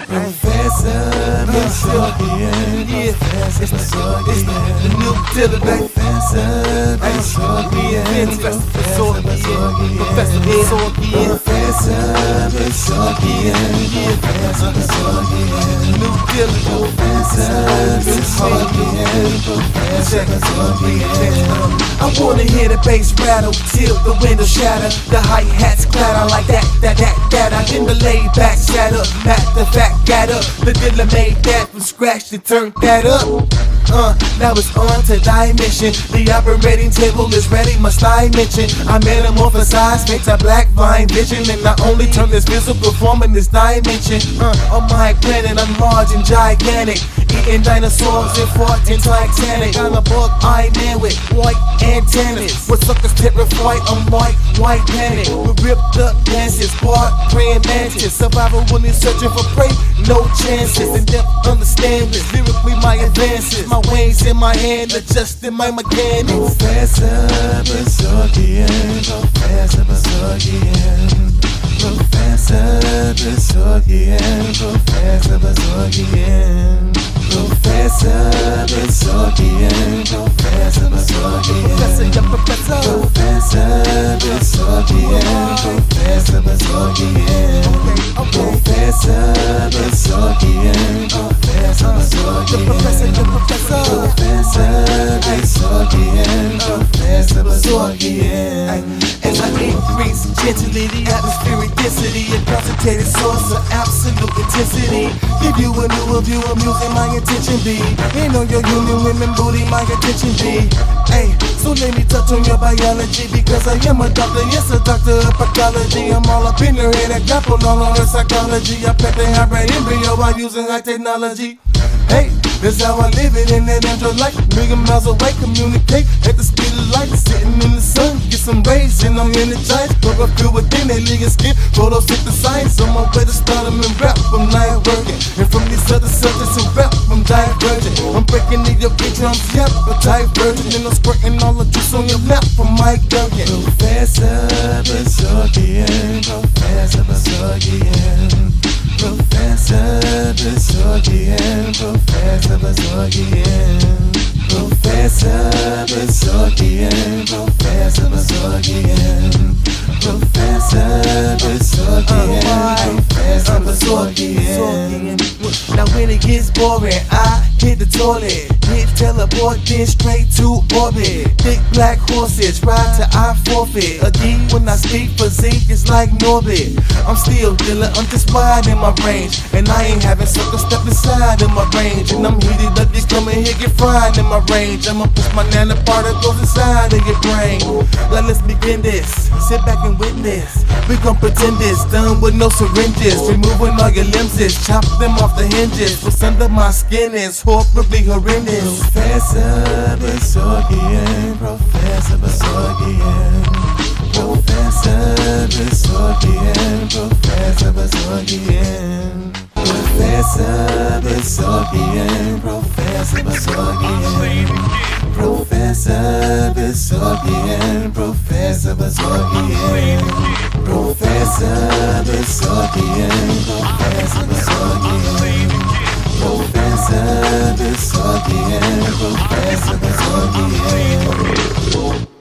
Professor Besorgien, Professor Besorgien, the new Dilla, Professor Besorgien, Professor Besorgien, Professor Besorgien, Professor Besorgien, Professor Besorgien, new Dilla, Professor Besorgien, Professor Besorgien. I wanna hear the bass rattle till the window shatter, the hi-hats clatter like that. I in the laid back sat up, not the fact got up. The Dilla made that from scratch to turn that up. Now it's on to dimension. The operating table is ready, must I mention? I metamorphosize, makes a black vine vision, and I only turn this physical form in this dimension. On my planet, I'm large and gigantic, eating dinosaurs and farting Titanic. I'm a bug eye man with white antennas. What suckers terrified, I'm white panic. We ripped up dances, bark, praying mantis. Survival when they're searching for prey, no chances. In depth understand this, lyrically my advances. My wings in my hand, adjusting my mechanics. Professor Besorgien, Professor Besorgien, Professor Besorgien, Professor Besorgien, Professor Besorgien, Professor Besorgien, Professor Besorgien, Professor Besorgien, Professor Besorgien, Professor Besorgien, Professor Besorgien, Professor Besorgien. As I increase gently the atmospheric density, a concentrated source of absolute intensity. Give you a new view, I'm using my attention be. Ain't on your human women booty, my attention be. Hey, so let me touch on your biology, because I am a doctor, yes, a doctor of pathology. I'm all up in the head, I grapple all on the psychology. I pet the hybrid embryo while using high technology. Hey, that's how I live it in that android life. Million miles away, communicate at the speed of light. Sitting in the sun, get some rays, and I'm energized. But I feel within that nigga skin, photosynthesize. On my way to start them in rap, I'm live working. And from these other subjects in rap, I'm divergent. I'm breaking in your beat drums, yep, I'm divergent. And I'm squirting all the juice on your lap from Mike Duncan. Professor Besorgien, Professor Besorgien, Professor Besorgien, Professor Besorgien, Professor Besorgien, Professor Besorgien, Professor Besorgien, Professor Besorgien. Now when it gets boring, I hit the toilet, hit teleport, then straight to orbit. Thick black horses ride to I forfeit. A D when I speak physique is like Norbit. I'm still Dilla, I'm just wide in my range, and I ain't having suckers step inside in my range. And I'm heated up, just come in here, get fried in my range. I'ma push my nanoparticles inside of your brain. Now let's begin this, sit back and witness. We gon' pretend this, done with no syringes. Removing all your limbs is, chop them off the hinges. What's under my skin is horribly horrendous. Professor Besorgien, Professor Besorgien, Professor Besorgien, Professor Besorgien, Professor Besorgien, Professor Besorgien, Professor Besorgien, Professor Besorgien, Professor Besorgien, Professor Besorgien, Professor Besorgien, Professor Besorgien.